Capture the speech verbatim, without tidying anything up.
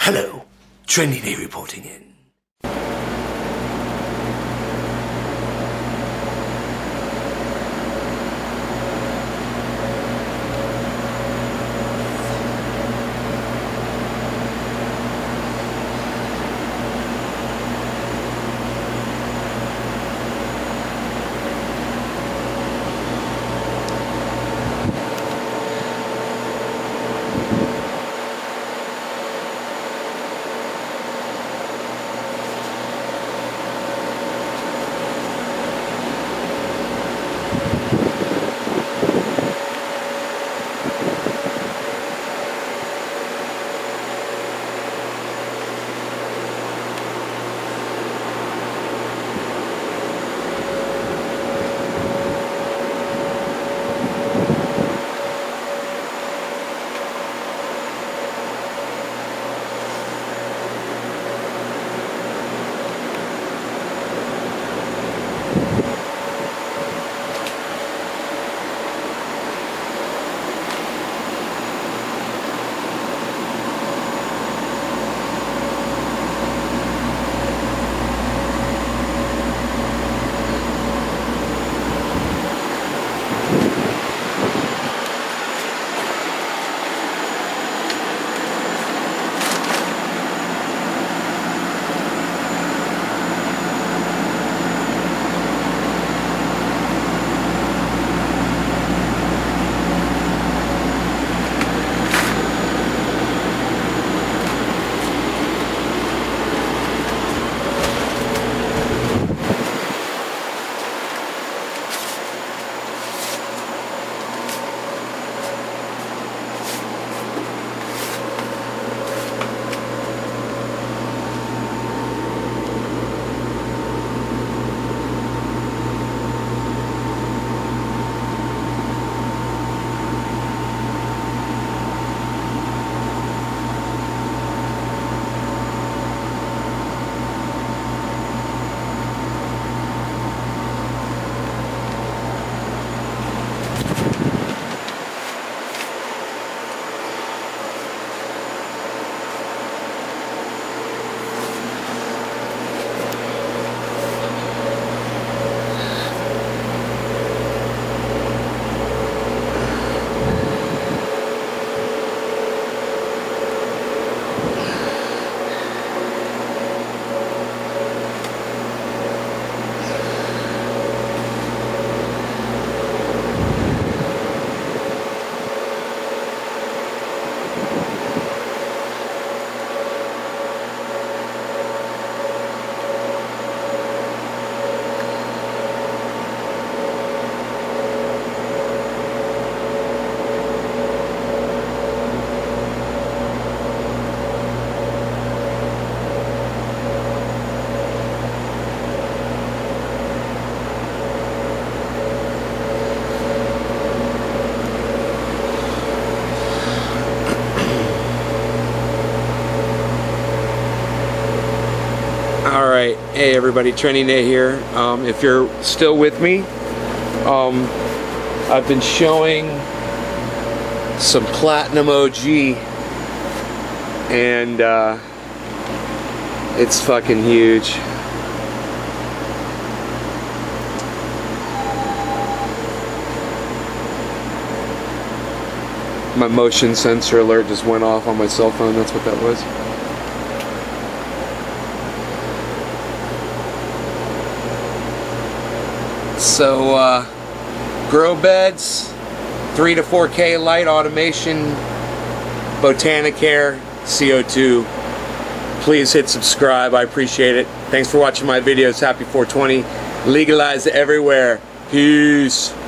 Hello, Trendy Day reporting in. Alright, hey everybody, Trendy Day here. Um, if you're still with me, um, I've been showing some Platinum O G, and uh, it's fucking huge. My motion sensor alert just went off on my cell phone, that's what that was. So, uh, grow beds, three to four K light automation, Botanicare, C O two. Please hit subscribe, I appreciate it. Thanks for watching my videos. Happy four twenty. Legalize everywhere. Peace.